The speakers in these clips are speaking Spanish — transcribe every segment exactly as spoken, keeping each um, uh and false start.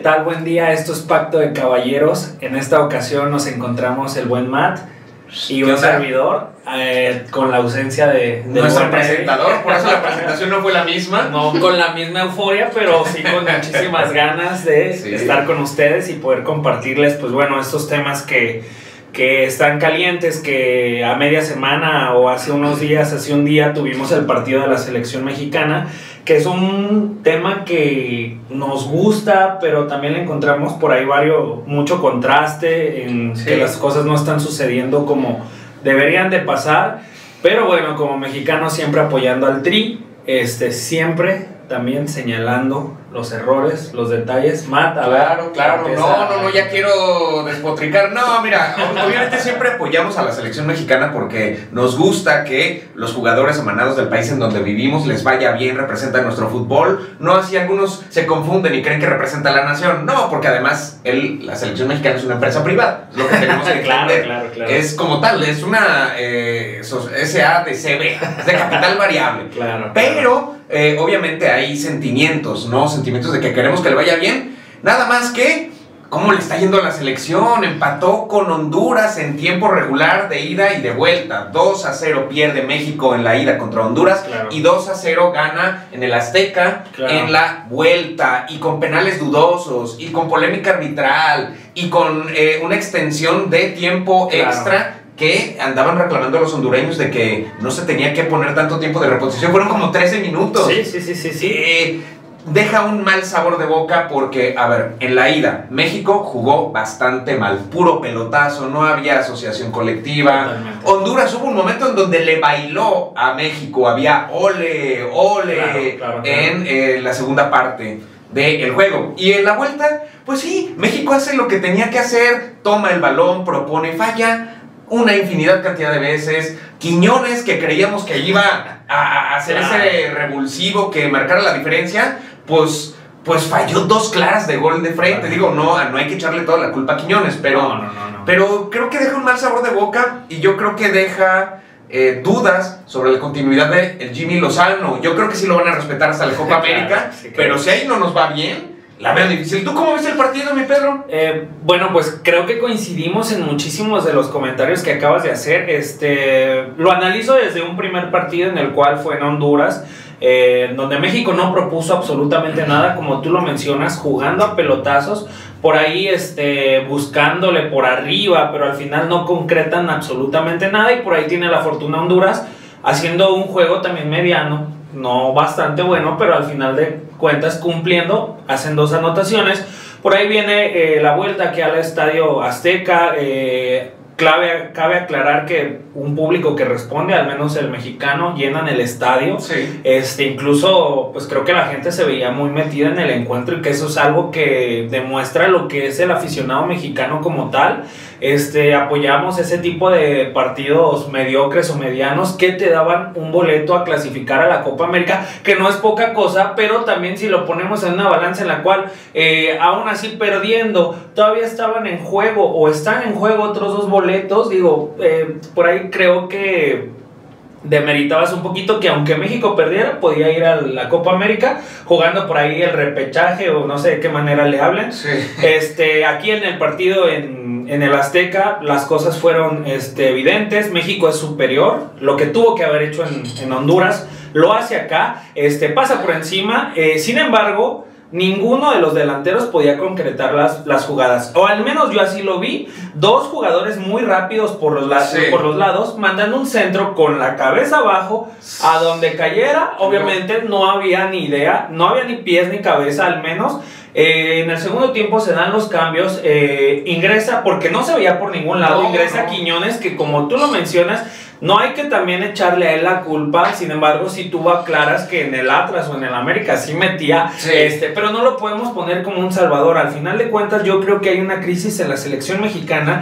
tal? Buen día, esto es Pacto de Caballeros. En esta ocasión nos encontramos el buen Matt y un servidor eh, con la ausencia de, de nuestro presentador, por eso la presentación no fue la misma. No con la misma euforia, pero sí con muchísimas ganas de sí. estar con ustedes y poder compartirles, pues bueno, estos temas que, que están calientes, que a media semana o hace unos días, hace un día tuvimos el partido de la selección mexicana, que es un tema que nos gusta, pero también le encontramos por ahí varios, mucho contraste en sí. que las cosas no están sucediendo como deberían de pasar, pero bueno, como mexicanos siempre apoyando al Tri, este, siempre también señalando los errores, los detalles. Matt, a claro, ver, claro, no, no, no, ya quiero despotricar. No, mira, obviamente siempre apoyamos a la selección mexicana porque nos gusta que los jugadores emanados del país en donde vivimos les vaya bien, representan nuestro fútbol. No así algunos se confunden y creen que representa a la nación. No, porque además el, la selección mexicana es una empresa privada. Es lo que tenemos que claro, entender. Claro, claro. Es como tal, es una eh, S A de C B, es de capital variable. Claro, pero claro. Eh, obviamente hay sentimientos, ¿no? Sentimientos de que queremos que le vaya bien. Nada más que, ¿cómo le está yendo a la selección? Empató con Honduras en tiempo regular de ida y de vuelta. dos a cero pierde México en la ida contra Honduras. Claro. Y dos a cero gana en el Azteca claro. en la vuelta. Y con penales dudosos, y con polémica arbitral, y con eh, una extensión de tiempo claro. extra, que andaban reclamando a los hondureños de que no se tenía que poner tanto tiempo de reposición. Fueron como trece minutos. Sí, sí, sí, sí, sí. Eh, deja un mal sabor de boca porque, a ver, en la ida, México jugó bastante mal. Puro pelotazo, no había asociación colectiva. Totalmente. Honduras hubo un momento en donde le bailó a México. Había ole, ole claro, claro, claro. en eh, la segunda parte del juego. Y en la vuelta, pues sí, México hace lo que tenía que hacer. Toma el balón, propone, falla una infinidad cantidad de veces. Quiñones, que creíamos que iba a hacer claro. ese revulsivo que marcara la diferencia, pues, pues falló dos claras de gol de frente. Claro. Digo, no, no hay que echarle toda la culpa a Quiñones, pero, no, no, no, no. pero creo que deja un mal sabor de boca y yo creo que deja eh, dudas sobre la continuidad de el Jimmy Lozano. Yo creo que sí lo van a respetar hasta la Copa América, sí, claro. pero si ahí no nos va bien, la veo difícil. ¿Tú cómo ves el partido, mi Pedro? Eh, bueno, pues creo que coincidimos en muchísimos de los comentarios que acabas de hacer. Este, lo analizo desde un primer partido en el cual fue en Honduras, eh, donde México no propuso absolutamente nada, como tú lo mencionas, jugando a pelotazos, por ahí este, buscándole por arriba, pero al final no concretan absolutamente nada, y por ahí tiene la fortuna Honduras, haciendo un juego también mediano, no bastante bueno, pero al final de cuentas cumpliendo, hacen dos anotaciones. Por ahí viene eh, la vuelta aquí al Estadio Azteca. eh, clave, cabe aclarar que un público que responde, al menos el mexicano, llenan el estadio. Sí. Este, incluso, pues creo que la gente se veía muy metida en el encuentro, y que eso es algo que demuestra lo que es el aficionado mexicano como tal. Este, apoyamos ese tipo de partidos mediocres o medianos que te daban un boleto a clasificar a la Copa América, que no es poca cosa, pero también si lo ponemos en una balanza en la cual eh, aún así perdiendo todavía estaban en juego o están en juego otros dos boletos, digo, eh, por ahí creo que demeritabas un poquito que aunque México perdiera podía ir a la Copa América jugando por ahí el repechaje o no sé de qué manera le hablen. Sí. Este, aquí en el partido en, en el Azteca las cosas fueron este, evidentes. México es superior, lo que tuvo que haber hecho en, en Honduras lo hace acá, este, pasa por encima. eh, sin embargo, ninguno de los delanteros podía concretar las, las jugadas, o al menos yo así lo vi. Dos jugadores muy rápidos por los, la sí. por los lados, mandando un centro con la cabeza abajo a donde cayera. Obviamente no había ni idea, no había ni pies ni cabeza al menos. Eh, en el segundo tiempo se dan los cambios, eh, ingresa, porque no se veía por ningún lado, no, ingresa no. Quiñones, que como tú lo mencionas, no hay que también echarle a él la culpa. Sin embargo, si tú aclaras que en el Atlas o en el América sí metía, sí. este, pero no lo podemos poner como un salvador. Al final de cuentas, yo creo que hay una crisis en la selección mexicana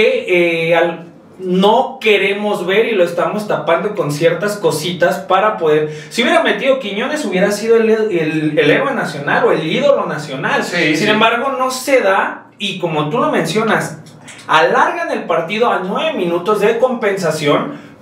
que eh, al no queremos ver, y lo estamos tapando con ciertas cositas para poder... Si hubiera metido Quiñones, hubiera sido el, el, el héroe nacional o el ídolo nacional. Sí, Sin sí. embargo, no se da, y como tú lo mencionas, alargan el partido a nueve minutos de compensación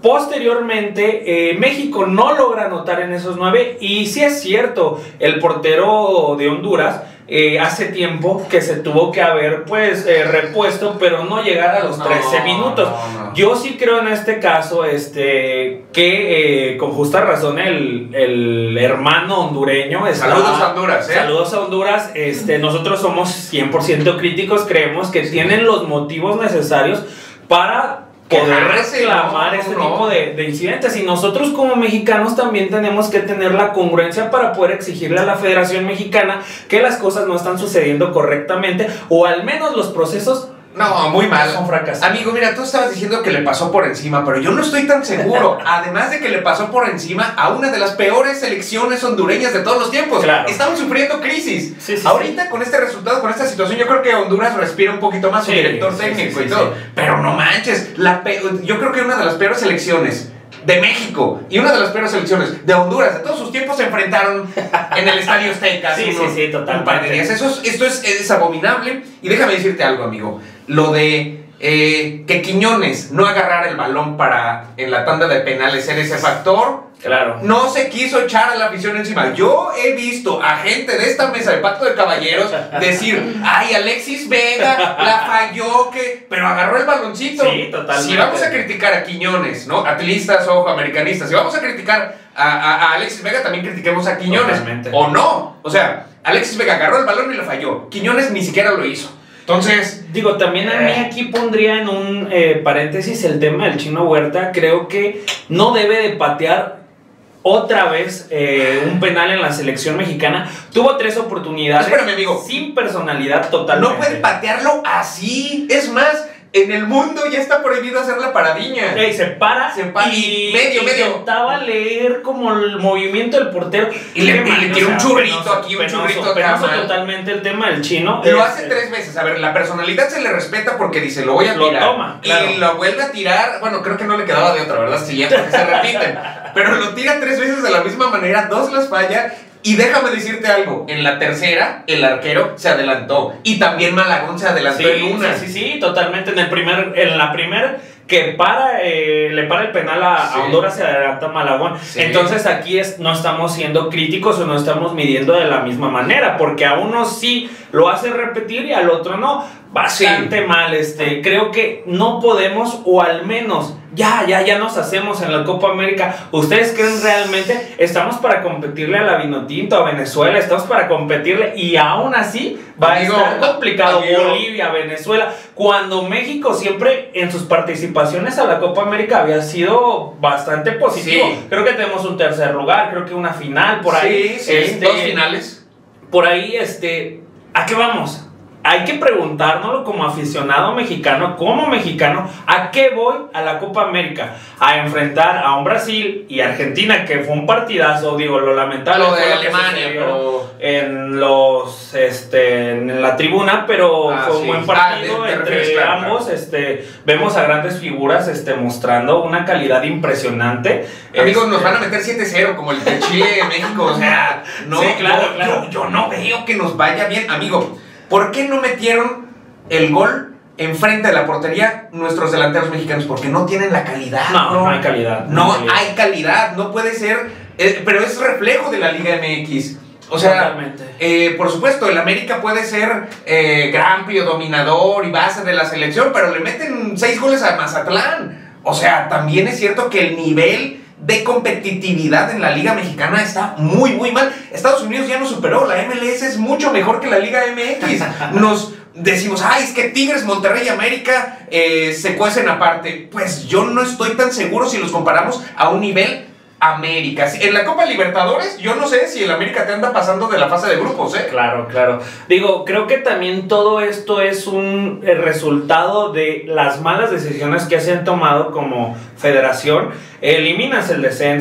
Posteriormente, eh, México no logra anotar en esos nueve. Y sí es cierto, el portero de Honduras eh, hace tiempo que se tuvo que haber pues eh, repuesto, pero no llegar a los No, trece minutos. no, no. Yo sí creo en este caso este, que eh, con justa razón el, el hermano hondureño está, Saludos a Honduras, ¿eh? Saludos a Honduras. Este, nosotros somos cien por ciento críticos, creemos que tienen los motivos necesarios para poder reclamar este no. tipo de, de incidentes. Y nosotros como mexicanos también tenemos que tener la congruencia para poder exigirle a la Federación Mexicana que las cosas no están sucediendo correctamente, o al menos los procesos No, muy mal. son fracasos. Amigo, mira, tú estabas diciendo que le pasó por encima, pero yo no estoy tan seguro. Además de que le pasó por encima a una de las peores selecciones hondureñas de todos los tiempos. Claro. Estaban sufriendo crisis. Sí, sí, Ahorita sí. con este resultado, con esta situación, yo creo que Honduras respira un poquito más, su Sí, director sí, técnico sí, y sí, todo. sí. Pero no manches, la pe- yo creo que una de las peores selecciones de México y una de las peores selecciones de Honduras de todos sus tiempos se enfrentaron en el Estadio Azteca. Sí, hace sí, unos- sí, totalmente. un par de días. Eso es, esto es, es abominable. Y déjame decirte algo, amigo. Lo de eh, que Quiñones no agarrara el balón para en la tanda de penales ser ese factor, Claro. no se quiso echar a la afición encima. Yo he visto a gente de esta mesa de Pacto de Caballeros decir, ay, Alexis Vega la falló, que... pero agarró el baloncito. Sí, totalmente. Si vamos a criticar a Quiñones, ¿no? Atlistas, ojo, americanistas. Si vamos a criticar a, a, a Alexis Vega, también critiquemos a Quiñones. Totalmente. O no. O sea, Alexis Vega agarró el balón y lo falló. Quiñones ni siquiera lo hizo. Entonces... Digo, también a mí aquí pondría en un eh, paréntesis el tema del Chino Huerta. Creo que no debe de patear otra vez eh, un penal en la selección mexicana. Tuvo tres oportunidades. Espérame, amigo. Sin personalidad totalmente. No puede patearlo así. Es más, en el mundo ya está prohibido hacer la paradiña. Ey, se para, Se para y medio, medio. intentaba leer como el movimiento del portero. Y le- Qué y le mal, tiró o sea, un churrito penoso, aquí, un penoso, churrito acá, penoso mal. totalmente el tema del Chino. Lo Es- hace tres veces. A ver, la personalidad se le respeta porque dice, lo voy a Lo tirar. toma, claro. Y lo vuelve a tirar. Bueno, creo que no le quedaba de otra, ¿verdad? Si ya porque se repiten. Pero lo tira tres veces de la misma manera, dos las falla. Y déjame decirte algo, en la tercera, el arquero se adelantó. Y también Malagón se adelantó Sí, en una. sí, sí, sí, totalmente. En el primer, en la primera que para, eh, le para el penal a, Sí. a Honduras, se adelanta Malagón. Sí. Entonces aquí es, no estamos siendo críticos o no estamos midiendo de la misma manera, porque a uno sí lo hace repetir y al otro no. Bastante Sí. mal, este, creo que no podemos, o al menos ya, ya, ya nos hacemos en la Copa América. ¿Ustedes creen realmente estamos para competirle a la Vinotinto, a Venezuela? Estamos para competirle y aún así va Amigo, a estar complicado. amigo. Bolivia, Venezuela, cuando México siempre en sus participaciones a la Copa América había sido bastante positivo. Sí. Creo que tenemos un tercer lugar, creo que una final por ahí. Sí, sí, este, dos finales. Por ahí, este, ¿a qué vamos? Hay que preguntárnoslo como aficionado mexicano, como mexicano, ¿a qué voy a la Copa América? A enfrentar a un Brasil y Argentina, que fue un partidazo, digo, lo lamentable Lo de fue que Alemania, sucedió pero... en los, este, en la tribuna, pero Ah, fue un sí. buen partido Ah, te- te entre refieres, claro, ambos, este, vemos a grandes figuras, este, mostrando una calidad impresionante. Amigos, Este, nos van a meter siete cero como el de Chile, México, o sea, no, Sí, claro, yo, claro. Yo, yo no veo que nos vaya bien. Amigo, ¿por qué no metieron el gol enfrente de la portería nuestros delanteros mexicanos? Porque no tienen la calidad. No, no hay calidad. No hay calidad. hay calidad, no puede ser, eh, pero es reflejo de la Liga M X. O sea, Totalmente. eh, por supuesto, el América puede ser eh, grampio, dominador y base de la selección, pero le meten seis goles a Mazatlán. O sea, también es cierto que el nivel de competitividad en la Liga Mexicana está muy, muy mal. Estados Unidos ya nos superó, la M L S es mucho mejor que la Liga M X. Nos decimos, ay, es que Tigres, Monterrey y América eh, se cuecen aparte. Pues yo no estoy tan seguro si los comparamos a un nivel América. En la Copa Libertadores, yo no sé si el América te anda pasando de la fase de grupos, ¿eh? Claro, claro. Digo, creo que también todo esto es un eh, resultado de las malas decisiones que se han tomado como federación. Eliminas el descenso,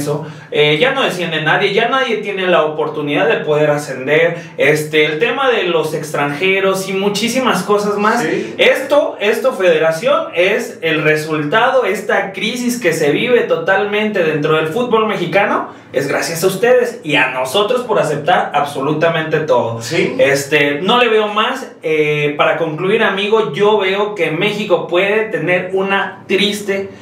eh, ya no desciende nadie, ya nadie tiene la oportunidad de poder ascender, este, el tema de los extranjeros y muchísimas cosas más. Sí. Esto, esto, Federación, es el resultado, esta crisis que se vive totalmente dentro del fútbol mexicano, es gracias a ustedes y a nosotros por aceptar absolutamente todo. Sí. Este, no le veo más. Eh, para concluir, amigo, yo veo que México puede tener una triste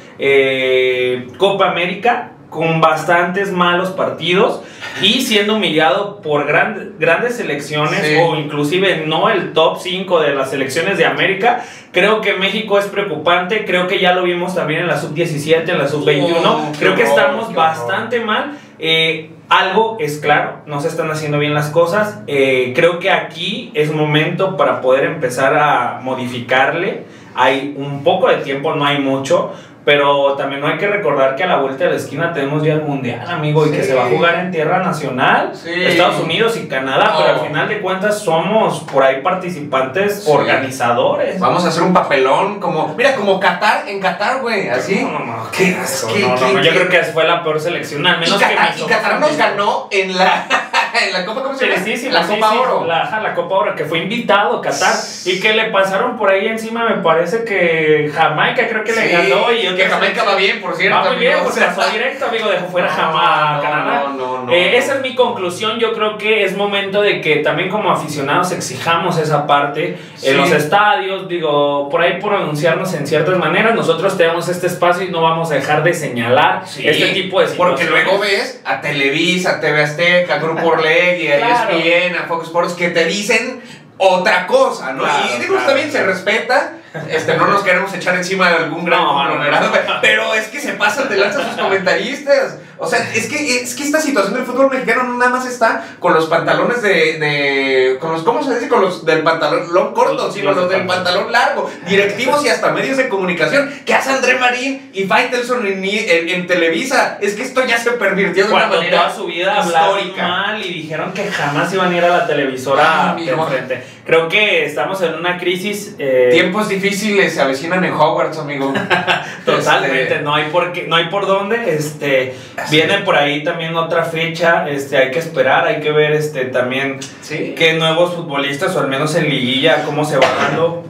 eh, Copa América con bastantes malos partidos y siendo humillado por gran, grandes selecciones, sí, o inclusive no el top cinco de las selecciones de América. Creo que México es preocupante, creo que ya lo vimos también en la sub diecisiete, en la sub veintiuno, oh, creo que horror, estamos bastante horror. mal. Eh, algo es claro, no se están haciendo bien las cosas. Eh, creo que aquí es momento para poder empezar a modificarle. Hay un poco de tiempo, no hay mucho, pero también no hay que recordar que a la vuelta de la esquina tenemos ya el Mundial, amigo, sí, y que se va a jugar en tierra nacional, sí, Estados Unidos y Canadá, oh, pero al final de cuentas somos por ahí participantes, sí, organizadores. Vamos a hacer un papelón como, mira, como Qatar, en Qatar, güey, así. No, no, no, ¿qué es ¿Qué, no, no, no, yo creo que fue la peor selección, al menos y que Qatar, y Qatar nos ganó en la... en la Copa, ¿cómo se llama? Sí, sí, la sí, Copa sí, Oro. La, la Copa Oro, que fue invitado Qatar y que le pasaron por ahí encima, me parece que Jamaica creo que sí, le ganó. Y que Jamaica va bien, por cierto. Va muy bien, amigo, pues pasó directo, amigo, dejó fuera Jamaica, no, Canadá. No, no, no, eh, no. Esa es mi conclusión. Yo creo que es momento de que también como aficionados exijamos esa parte, sí, en los estadios, digo, por ahí por anunciarnos en ciertas maneras. Nosotros tenemos este espacio y no vamos a dejar de señalar, sí, este tipo de situaciones. Porque luego ves a Televisa, a T V Azteca, a Grupo Orlegui, a claro, E S P N, a Fox Sports, que te dicen otra cosa, ¿no? Claro, y digo, claro, también se respeta. Este, no nos queremos echar encima de algún gran no, conglomerado, no, no, no. pero es que se pasan de lanza sus comentaristas. O sea, es que, es que esta situación del fútbol mexicano no nada más está con los pantalones de, de con los, ¿cómo se dice? Con los del pantalón corto, sino los del pantalón largo, directivos y hasta medios de comunicación. ¿Qué hace André Marín y Faitelson en, en, en Televisa? Es que esto ya se pervirtió de Cuando una manera toda su vida histórica. Mal y dijeron que jamás iban a ir a la televisora de frente. Creo que estamos en una crisis. Eh, Tiempos difíciles se avecinan en Hogwarts, amigo. Totalmente, este... no hay por qué, no hay por dónde. Este, viene por ahí también otra fecha. Este, hay que esperar, hay que ver este también ¿sí? qué nuevos futbolistas, o al menos en liguilla, cómo se va dando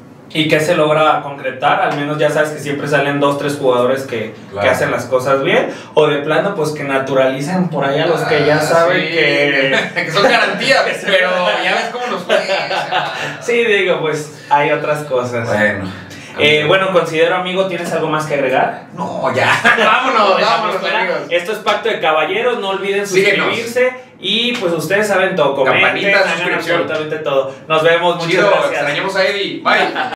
y qué se logra concretar. Al menos ya sabes que siempre salen dos, tres jugadores que, claro, que hacen las cosas bien, o de plano pues que naturalicen por ahí a los que ya saben, sí, que... que son garantías, pero ya ves cómo nos fue. Sí, digo, pues hay otras cosas. Bueno. Eh, bueno, considero, amigo, ¿tienes algo más que agregar? No, ya. Vámonos, vámonos, amigos. Esto es Pacto de Caballeros, no olviden suscribirse. Síguenos. Y pues ustedes saben todo, comenten, hagan absolutamente todo. Nos vemos, muchas Chido, gracias. Extrañamos a Eddie, bye.